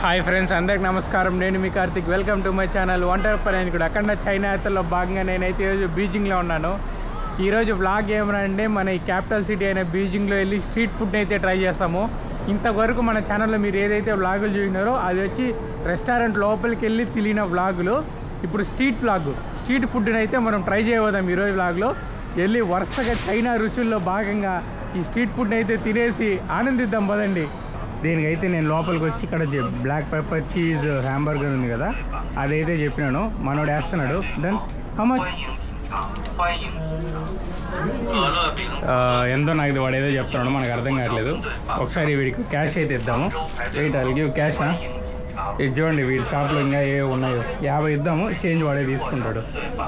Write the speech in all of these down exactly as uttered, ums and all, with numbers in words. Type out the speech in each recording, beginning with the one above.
Hi friends, అందరికి నమస్కారం. నేను మీ Karthik. Welcome to my channel వంటర్ పని. అక్కడ చైనా యాత్రలో భాగంగా నేనైతే ఈరోజు బీజింగ్లో ఉన్నాను. ఈరోజు వ్లాగ్ ఏమనంటే మన ఈ క్యాపిటల్ సిటీ అయిన బీజింగ్లో వెళ్ళి స్ట్రీట్ ఫుడ్ని అయితే ట్రై చేస్తాము. ఇంతవరకు మన ఛానల్లో మీరు ఏదైతే వ్లాగులు చూసినారో అది వచ్చి రెస్టారెంట్ లోపలికి వెళ్ళి తిరిగిన వ్లాగులు. ఇప్పుడు స్ట్రీట్ వ్లాగ్, స్ట్రీట్ ఫుడ్ని అయితే మనం ట్రై చేయబోదాం ఈరోజు వ్లాగ్లో. వెళ్ళి వరుసగా చైనా రుచుల్లో భాగంగా ఈ స్ట్రీట్ ఫుడ్ని అయితే తినేసి ఆనందిద్దాం పదండి. దీనికైతే నేను లోపలికి వచ్చి ఇక్కడ బ్లాక్ పెప్పర్ చీజ్ హ్యాంబర్గర్ ఉంది కదా, అదైతే చెప్పినాను. మనోడు వేస్తున్నాడు. దెన్ హౌ మచ్ ఎంతో నాకు వాడు ఏదో చెప్తున్నాడు, మనకు అర్థం కావట్లేదు. ఒకసారి వీడికి క్యాష్ అయితే ఇద్దాము. వెయిట్ అల్ గివ్ క్యాషా. ఇది చూడండి, వీడి షాప్లో ఇంకా ఏ ఉన్నాయో. యాభై ఇద్దాము, చేంజ్ వాడే తీసుకుంటాడు.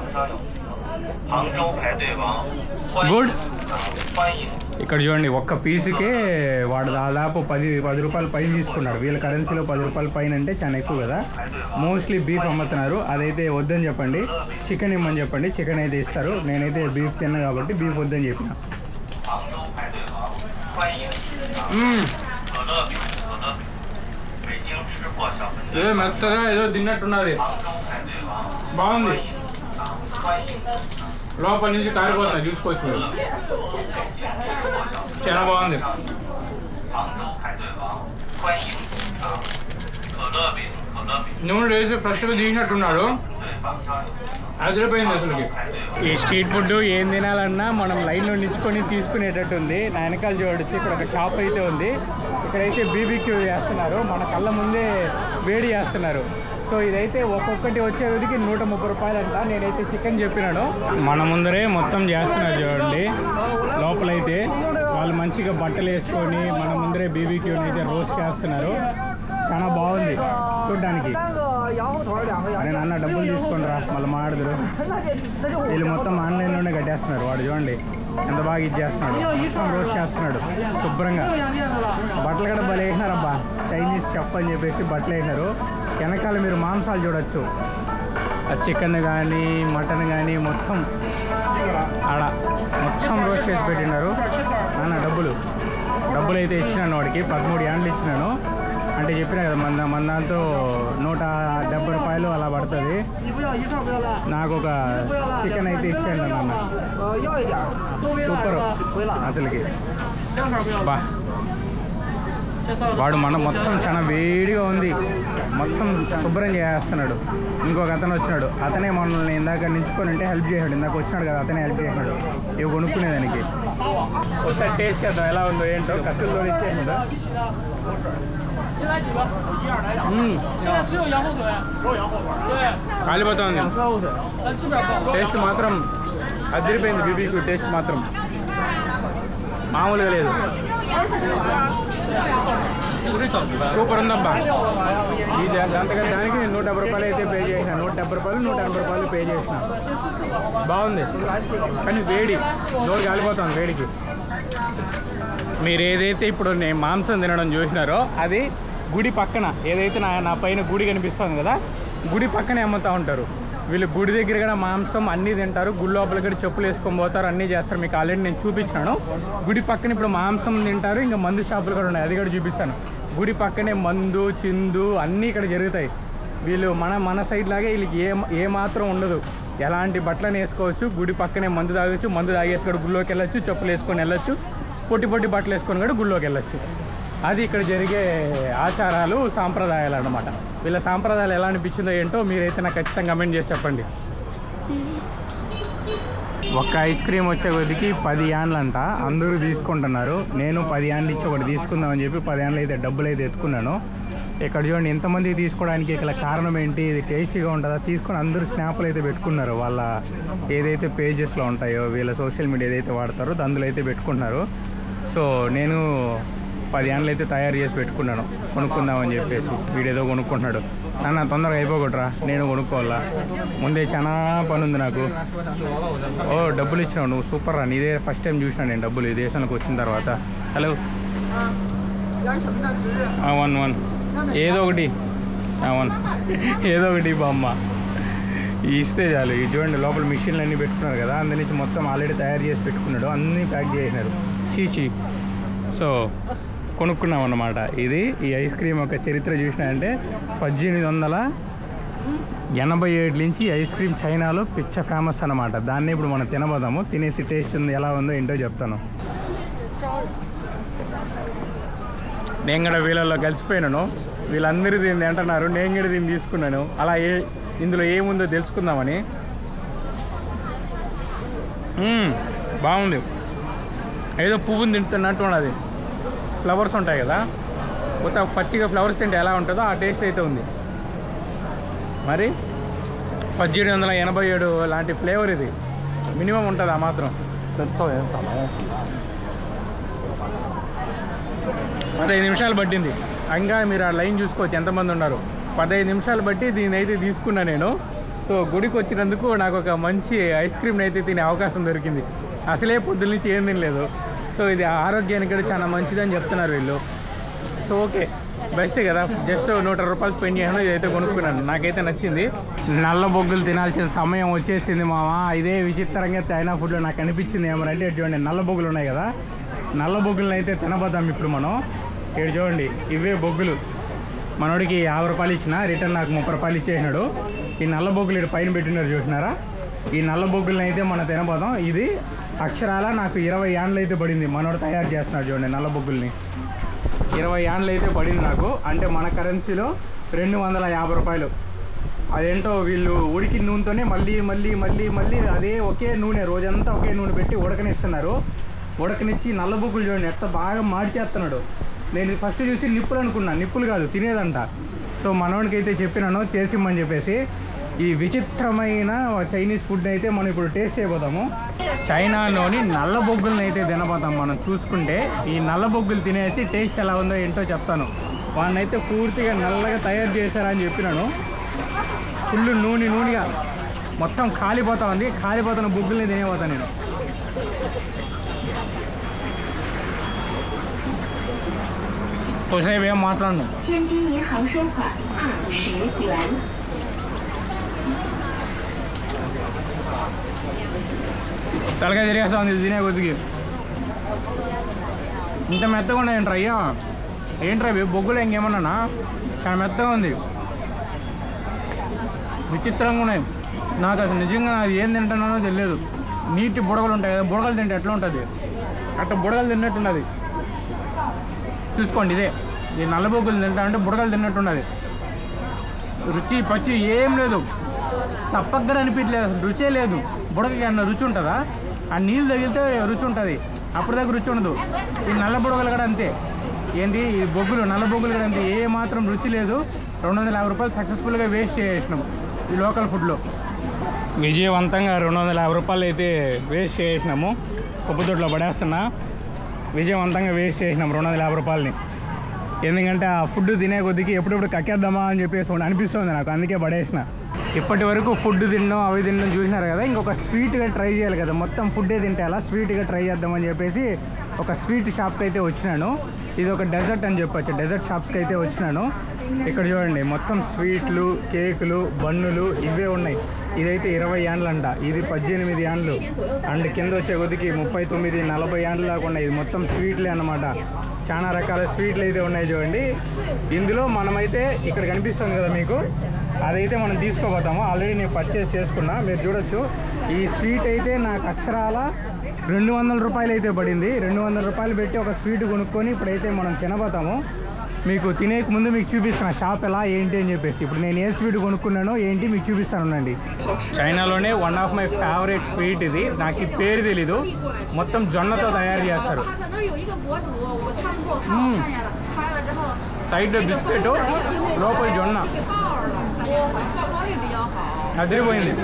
గుడ్. ఇక్కడ చూడండి, ఒక్క పీసుకే వాడు దాదాపు పది పది రూపాయల పైన తీసుకున్నాడు. వీళ్ళ కరెన్సీలో పది రూపాయల పైన అంటే చాలా ఎక్కువ కదా. మోస్ట్లీ బీఫ్ అమ్ముతున్నారు, అదైతే వద్దని చెప్పండి. చికెన్ ఇమ్మని చెప్పండి, చికెన్ అయితే ఇస్తారు. నేనైతే బీఫ్ తిన్నా కాబట్టి బీఫ్ వద్దని చెప్పిన. ఏదో మెత్తగా ఏదో తిన్నట్టున్నది, బాగుంది. లోపల నుంచి కారిపోతుంది, చూసుకోవచ్చు మీరు. చాలా బాగుంది. నూనె వేసి ఫ్రెష్గా తీసినట్టున్నాడు, అదిరిపోయింది అసలుకి. ఈ స్ట్రీట్ ఫుడ్ ఏం తినాలన్నా మనం లైన్లో నిల్చుకొని తీసుకునేటట్టుంది. నా వెనకాల చూడొచ్చు, ఇక్కడ ఒక షాప్ అయితే ఉంది. ఇక్కడైతే బీబీక్యూ చేస్తున్నారు, మన కళ్ళ ముందే వేడి చేస్తున్నారు. సో ఇదైతే ఒక్కొక్కటి వచ్చేదికి నూట ముప్పై రూపాయలు అంట. నేనైతే చికెన్ చెప్పినాను. మన ముందరే మొత్తం చేస్తున్నారు చూడండి. లోపలైతే వాళ్ళు మంచిగా బట్టలు వేసుకొని మన ముందరే బీబీక్యూని అయితే రోస్ట్ చేస్తున్నారు. చాలా బాగుంది చూడ్డానికి. అరే నాన్న, డబ్బులు తీసుకొని రా, మళ్ళీ మాడదురు. వీళ్ళు మొత్తం ఆన్లైన్లోనే కట్టేస్తున్నారు. వాడు చూడండి ఎంత బాగా ఇచ్చేస్తున్నాడు, మొత్తం రోస్ట్ చేస్తున్నాడు శుభ్రంగా. బట్టలు కూడా భలే వేసినారబ్బా, చైనీస్ చెఫ్ అని చెప్పేసి బట్టలు వేసినారు. వెనకాల మీరు మాంసాలు చూడొచ్చు, చికెన్ కానీ మటన్ కానీ మొత్తం ఆడ మొత్తం రోస్ట్ చేసి పెట్టినారు. నాన్న డబ్బులు డబ్బులు అయితే ఇచ్చినాను వాడికి, పదమూడు యాండ్లు ఇచ్చినాను. అంటే చెప్పినా కదా, మన మన దాంతో నూట డెబ్బై రూపాయలు అలా పడుతుంది. నాకు ఒక చికెన్ అయితే ఇచ్చాను నాన్న, సూపర్ అసలుకి. బా వాడు మన మొత్తం చాలా వేడిగా ఉంది, మొత్తం శుభ్రం చేస్తున్నాడు. ఇంకొక అతను వచ్చినాడు, అతనే మనల్ని ఇందాక నించుకొని ఉంటే హెల్ప్ చేశాడు. ఇందాక వచ్చినాడు కదా, అతనే హెల్ప్ చేశాడు ఇవి కొనుక్కునేదానికి. ఒకసారి టేస్ట్ చేద్దాం ఎలా ఉందో ఏంటో. కత్తుల్లో ఇచ్చేసాడు. కాలిపోతుంది. టేస్ట్ మాత్రం అదిరిపోయింది. బీబీక్యూ టేస్ట్ మాత్రం మామూలుగా లేదు, సూపర్ ఉందబ్బా. ఈ దాంతగా దానికి నూట డెబ్బై రూపాయలు అయితే పే చేసిన. నూట డెబ్బై రూపాయలు నూట ఎనభై రూపాయలు పే చేసిన. బాగుంది కానీ వేడి, నోరు కాలిపోతుంది వేడికి. మీరు ఏదైతే ఇప్పుడు నేను మాంసం తినడం చూసినారో అది గుడి పక్కన, ఏదైతే నా నా పైన గుడి కనిపిస్తుంది కదా, గుడి పక్కనే అమ్ముతూ ఉంటారు వీళ్ళు. గుడి దగ్గర కూడా మాంసం అన్నీ తింటారు, గుడి లోపల కూడా చెప్పులు వేసుకొని పోతారు, అన్నీ చేస్తారు. మీకు ఆల్రెడీ నేను చూపించాను. గుడి పక్కన ఇప్పుడు మాంసం తింటారు, ఇంకా మందు షాపులు కూడా ఉన్నాయి, అది కూడా చూపిస్తాను. గుడి పక్కనే మందు చిందు అన్నీ ఇక్కడ జరుగుతాయి. వీళ్ళు మన మన సైడ్ లాగే వీళ్ళకి ఏ ఏ మాత్రం ఉండదు. ఎలాంటి బట్టలను వేసుకోవచ్చు, గుడి పక్కనే మందు తాగొచ్చు, మందు తాగేసి కూడా గుళ్ళోకి వెళ్ళొచ్చు, చెప్పులు వేసుకొని వెళ్ళొచ్చు, పొట్టి పొట్టి బట్టలు వేసుకొని కూడా గుళ్ళోకి వెళ్ళొచ్చు. అది ఇక్కడ జరిగే ఆచారాలు, సాంప్రదాయాలు అన్నమాట. వీళ్ళ సాంప్రదాయాలు ఎలా అనిపించిందో ఏంటో మీరైతే నాకు ఖచ్చితంగా కమెంట్ చేసి చెప్పండి. ఒక్క ఐస్ క్రీమ్ వచ్చే కొద్దికి పది యాన్లు అంట, అందరూ తీసుకుంటున్నారు. నేను పది యాన్లు ఇచ్చి ఒకటి తీసుకుందామని చెప్పి పది యాన్లు అయితే డబ్బులు అయితే ఎత్తుకున్నాను. ఇక్కడ చూడండి ఎంతమంది తీసుకోవడానికి ఇక్కడ కారణం ఏంటి, ఇది టేస్టీగా ఉంటుందా తీసుకొని అందరూ స్నాప్లు అయితే పెట్టుకున్నారు. వాళ్ళ ఏదైతే పేజెస్లో ఉంటాయో వీళ్ళ సోషల్ మీడియా ఏదైతే వాడతారో అందులో అయితే పెట్టుకున్నారు. సో నేను పది యాన్లు అయితే తయారు చేసి పెట్టుకున్నాను కొనుక్కుందామని చెప్పేసి. వీడేదో కొనుక్కుంటున్నాడు. నాన్న తొందరగా అయిపోకూడరా, నేను కొనుక్కోవాలా, ముందే చాలా పని ఉంది నాకు. ఓ డబ్బులు ఇచ్చినావు నువ్వు, సూపర్ రా. నీదే ఫస్ట్ టైం చూసినా నేను డబ్బులు ఈ దేశానికి వచ్చిన తర్వాత. హలో వన్ వన్ ఏదో ఒకటి వన్ ఏదో ఒకటి బామ్మ ఇస్తే చాలు. ఇది చూడండి లోపల మిషన్లు అన్నీ పెట్టుకున్నారు కదా, అందు నుంచి మొత్తం ఆల్రెడీ తయారు చేసి పెట్టుకున్నాడు, అన్నీ ప్యాక్ చేసినారు. చీచి. సో కొనుక్కున్నాం అన్నమాట. ఇది ఈ ఐస్ క్రీమ్ యొక్క చరిత్ర చూసినాయంటే పద్దెనిమిది వందల ఎనభై ఏడు నుంచి ఐస్ క్రీమ్ చైనాలో పిచ్చ ఫేమస్ అన్నమాట. దాన్ని ఇప్పుడు మనం తినబోదాము. తినేసి టేస్ట్ ఉంది ఎలా ఉందో ఏంటో చెప్తాను. నేను కూడా వీళ్ళల్లో కలిసిపోయినాను. వీళ్ళందరూ దీన్ని అంటున్నారు, నేను కూడా దీన్ని తీసుకున్నాను. అలా ఏ ఇందులో ఏముందో తెలుసుకుందామని. బాగుంది, ఏదో పువ్వుని తింటున్నట్టు ఉన్నది. ఫ్లవర్స్ ఉంటాయి కదా, కొత్త పచ్చిగా ఫ్లవర్స్ తింటే ఎలా ఉంటుందో ఆ టేస్ట్ అయితే ఉంది. మరి పద్దెనిమిది వందల ఎనభై ఏడు లాంటి ఫ్లేవర్ ఇది మినిమం ఉంటుంది ఆ మాత్రం. పదహైదు నిమిషాలు పట్టింది. ఇంకా మీరు ఆ లైన్ చూసుకోవచ్చు ఎంతమంది ఉన్నారు. పదహైదు నిమిషాలు బట్టి దీని అయితే తీసుకున్నా నేను. సో గుడికి వచ్చినందుకు నాకు ఒక మంచి ఐస్ క్రీమ్ని అయితే తినే అవకాశం దొరికింది. అసలే పొద్దున్న నుంచి ఏం తినలేదు. సో ఇది ఆరోగ్యానికి కూడా చాలా మంచిదని చెప్తున్నారు వీళ్ళు. సో ఓకే, బెస్ట్ కదా. జస్ట్ నూట రూపాయలు స్పెండ్ చేయను, ఇదైతే కొనుక్కున్నాను. నాకైతే నచ్చింది. నల్ల బొగ్గులు తినాల్సిన సమయం వచ్చేసింది మామ. ఇదే విచిత్రంగా చైనా ఫుడ్లో నాకు అనిపించింది ఏమనంటే, చూడండి నల్ల బొగ్గులు ఉన్నాయి కదా, నల్ల బొగ్గులను అయితే తినబోదాం ఇప్పుడు మనం. ఇక్కడ చూడండి, ఇవే బొగ్గులు. మనోడికి యాభై రూపాయలు ఇచ్చిన, రిటర్న్ నాకు ముప్పై రూపాయలు ఇచ్చేసినాడు. ఈ నల్ల బొగ్గులు ఇక్కడ పైన పెట్టినారు చూసినారా. ఈ నల్ల బొగ్గులను అయితే మనం తినబోదాం. ఇది అక్షరాల నాకు ఇరవై యాండ్లు అయితే పడింది. మనోడు తయారు చేస్తున్నాడు చూడండి నల్ల బొగ్గుల్ని. ఇరవై యాండ్లు అయితే పడింది నాకు. అంటే మన కరెన్సీలో రెండు వందల యాభై రూపాయలు. అదేంటో వీళ్ళు ఉడికిన నూనెతోనే మళ్ళీ మళ్ళీ మళ్ళీ మళ్ళీ అదే ఒకే నూనె రోజంతా ఒకే నూనె పెట్టి ఉడకనిస్తున్నారు. ఉడకనిచ్చి నల్ల బొగ్గులు చూడండి ఎంత బాగా మార్చేస్తున్నాడు. నేను ఫస్ట్ చూసి నిప్పులు అనుకున్నాను, నిప్పులు కాదు తినేదంట. సో మనోడికి అయితే చెప్పినాను చేసిమ్మని చెప్పేసి. ఈ విచిత్రమైన చైనీస్ ఫుడ్ అయితే మనం ఇప్పుడు టేస్ట్ చేయబోతాము. చైనాలోని నల్ల బొగ్గులను అయితే తినబోతాం మనం. చూసుకుంటే ఈ నల్ల బొగ్గులు తినేసి టేస్ట్ ఎలా ఉందో ఏంటో చెప్తాను. వాడిని అయితే పూర్తిగా నల్లగా తయారు చేశారని చెప్పినాను. ఫుల్ నూనె నూనెగా మొత్తం కాలిపోతా ఉంది. కాలిపోతున్న బొగ్గుల్ని తినేపోతాను నేను. ఒకసారి ఏం మాట్లాడను. తలకాయ తిరిగేస్తా ఉంది తినే కొద్దికి. ఇంత మెత్తగా ఉన్నాయంట్రా అయ్యా. ఏంట్రా బొగ్గులు ఇంకేమన్నా చాలా మెత్తగా ఉంది, విచిత్రంగా ఉన్నాయి. నాకు అసలు నిజంగా అది ఏం తింటున్నానో తెలియదు. నీటి బుడగలు ఉంటాయి కదా, బుడగలు తింటే ఎట్లా ఉంటుంది అట్లా బుడగలు తిన్నట్టున్నది. చూసుకోండి, ఇదే ఈ నల్ల బొగ్గులు తింటా అంటే బుడగలు తిన్నట్టున్నది. రుచి పచ్చి ఏం లేదు, సప్పగ్గా అనిపించలేదు, రుచే లేదు. బుడగకి అన్న రుచి ఉంటుందా? ఆ నీళ్ళు తగిలితే రుచి ఉంటుంది, అప్పుడు దాకా రుచి ఉండదు. ఈ నల్ల బుడగలు కూడా అంతే. ఏంటి ఈ బొగ్గులు నల్ల బొగ్గులు కూడా అంతే, ఏ మాత్రం రుచి లేదు. రెండు వందల యాభై రూపాయలు సక్సెస్ఫుల్గా వేస్ట్ చేసేసినాం ఈ లోకల్ ఫుడ్లో. విజయవంతంగా రెండు వందల యాభై రూపాయలు అయితే వేస్ట్ చేసినాము. కుప్పతోట్లో పడేస్తున్నా. విజయవంతంగా వేస్ట్ చేసినాం రెండు వందల యాభై రూపాయలని. ఎందుకంటే ఆ ఫుడ్ తినే కొద్దికి ఎప్పుడెప్పుడు కక్కేద్దామా అని చెప్పేసి అనిపిస్తుంది నాకు, అందుకే పడేసిన. ఇప్పటి వరకు ఫుడ్ తినడం అవి తినడం చూసినారు కదా, ఇంకొక స్వీట్గా ట్రై చేయాలి కదా. మొత్తం ఫుడ్డే తింటే అలా స్వీట్గా ట్రై చేద్దామని చెప్పేసి ఒక స్వీట్ షాప్కి అయితే వచ్చినాను. ఇది ఒక డెజర్ట్ అని చెప్పొచ్చు, డెజర్ట్ షాప్స్కి అయితే వచ్చినాను. ఇక్కడ చూడండి మొత్తం స్వీట్లు, కేకులు, బన్నులు ఇవే ఉన్నాయి. ఇదైతే ఇరవై యాండ్లు అంట, ఇది పద్దెనిమిది యాండ్లు. అండ్ కింద వచ్చే కొద్దికి ముప్పై తొమ్మిది నలభై యాండ్లు దాకా ఉన్నాయి. ఇది మొత్తం స్వీట్లే అన్నమాట. చాలా రకాల స్వీట్లు అయితే ఉన్నాయి చూడండి. ఇందులో మనమైతే ఇక్కడ కనిపిస్తుంది కదా మీకు, అదైతే మనం తీసుకోబోతాము. ఆల్రెడీ నేను పర్చేస్ చేసుకున్నా, మీరు చూడొచ్చు. ఈ స్వీట్ అయితే నాకు అక్షరాల రెండు వందల రూపాయలు అయితే పడింది. రెండు వందల రూపాయలు పెట్టి ఒక స్వీట్ కొనుక్కొని ఇప్పుడైతే మనం తినబోతాము. మీకు తినేక ముందు మీకు చూపిస్తాను షాప్ ఎలా ఏంటి అని చెప్పేసి. ఇప్పుడు నేను ఏ స్వీట్ కొనుక్కున్నానో ఏంటి మీకు చూపిస్తాను ఉండండి. చైనాలోనే one of my favourite sweet ఇది. నాకు ఈ పేరు తెలీదు, మొత్తం జొన్నతో తయారు చేస్తారు. సైడ్లో బిస్కెట్, లోపల జొన్న, అదిరిపోయింది.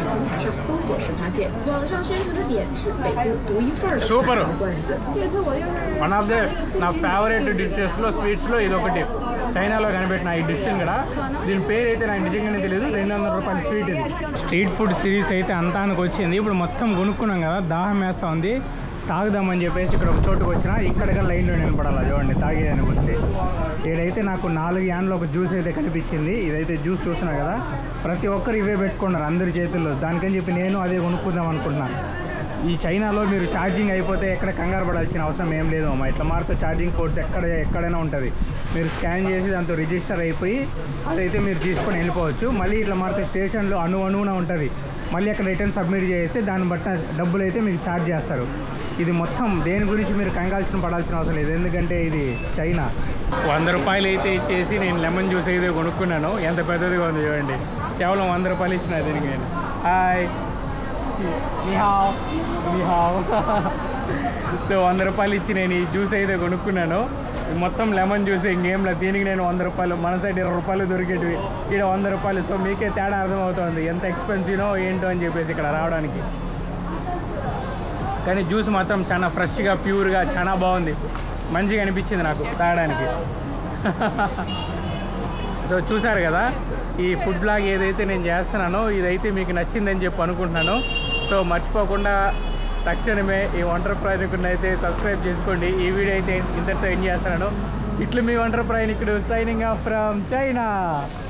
సూపర్. వన్ ఆఫ్ ద నా ఫేవరెట్ డిషెస్లో స్వీట్స్లో ఇది ఒకటి. చైనాలో కనిపెట్టిన ఈ డిష్ కూడా, దీని పేరు అయితే నాకు నిజంగానే తెలియదు. రెండు వందల రూపాయల స్వీట్ ఇది. స్ట్రీట్ ఫుడ్ సిరీస్ అయితే అంతానికి వచ్చింది. ఇప్పుడు మొత్తం కొనుక్కున్నాం కదా, దాహం వేస్తూ ఉంది, తాగుదామని చెప్పేసి ఇక్కడ ఒక చోటుకు వచ్చిన. ఇక్కడగా లైన్లో నిలబడాలి చూడండి తాగేదానికి వస్తే. ఈడైతే నాకు నాలుగు యాన్లో ఒక జ్యూస్ అయితే కనిపించింది. ఇదైతే జ్యూస్ చూస్తున్నా కదా, ప్రతి ఒక్కరు ఇవే పెట్టుకున్నారు అందరి చేతుల్లో. దానికని చెప్పి నేను అదే కొనుక్కుందాం అనుకుంటున్నాను. ఈ చైనాలో మీరు ఛార్జింగ్ అయిపోతే ఎక్కడ కంగారు పడాల్సిన అవసరం ఏం లేదు అమ్మా. ఇట్లా మారితే ఛార్జింగ్ పోర్ట్స్ ఎక్కడ ఎక్కడైనా ఉంటుంది. మీరు స్కాన్ చేసి దాంతో రిజిస్టర్ అయిపోయి అదైతే మీరు తీసుకొని వెళ్ళిపోవచ్చు. మళ్ళీ ఇట్లా మారితే స్టేషన్లో అణు అణువున ఉంటుంది. మళ్ళీ అక్కడ రిటర్న్ సబ్మిట్ చేస్తే దాన్ని బట్టి డబ్బులు అయితే మీకు ఛార్జ్ చేస్తారు. ఇది మొత్తం దేని గురించి మీరు కంగాల్సిన పడాల్సిన అవసరం లేదు, ఎందుకంటే ఇది చైనా. వంద రూపాయలు అయితే ఇచ్చేసి నేను లెమన్ జ్యూస్ అయితే కొనుక్కున్నాను. ఎంత పెద్దదిగా ఉంది చూడండి. కేవలం వంద రూపాయలు ఇచ్చిన దీనికి నేను. హాయ్ నిహావ్ నిహావ్. సో వంద రూపాయలు ఇచ్చి నేను ఈ జ్యూస్ అయితే కొనుక్కున్నాను. మొత్తం లెమన్ జ్యూస్ ఇంకేం లేదు. దీనికి నేను వంద రూపాయలు, మన సైడ్ ఇరవై రూపాయలు దొరికేటివి, ఇక్కడ వంద రూపాయలు. సో మీకే తేడా అర్థమవుతుంది ఎంత ఎక్స్పెన్సివ్నో ఏంటో అని చెప్పేసి ఇక్కడ రావడానికి. కానీ జ్యూస్ మాత్రం చాలా ఫ్రెష్గా ప్యూర్గా చాలా బాగుంది, మంచిగా అనిపించింది నాకు తాగడానికి. సో చూసారు కదా ఈ ఫుడ్ బ్లాగ్ ఏదైతే నేను చేస్తున్నానో ఇదైతే మీకు నచ్చిందని చెప్పి అనుకుంటున్నాను. సో మర్చిపోకుండా తక్షణమే ఈ వంటర్ ప్రయాణికుడిని అయితే సబ్స్క్రైబ్ చేసుకోండి. ఈ వీడియో అయితే ఇంతటితో ఎండ్ చేస్తున్నాను. ఇట్లు మీ వంటర్ ప్రయాణికుడు సైనింగ్ ఆఫ్ ఫ్రమ్ చైనా.